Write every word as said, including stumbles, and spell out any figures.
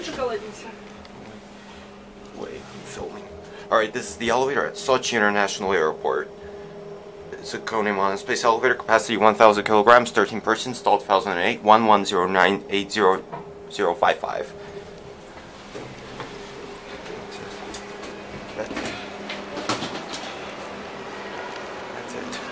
Wait, I'm filming. Alright, this is the elevator at Sochi International Airport. It's a Kone MonoSpace elevator, capacity one thousand kilograms, thirteen persons, installed two thousand eight, one one zero nine eight zero zero five five. That's it.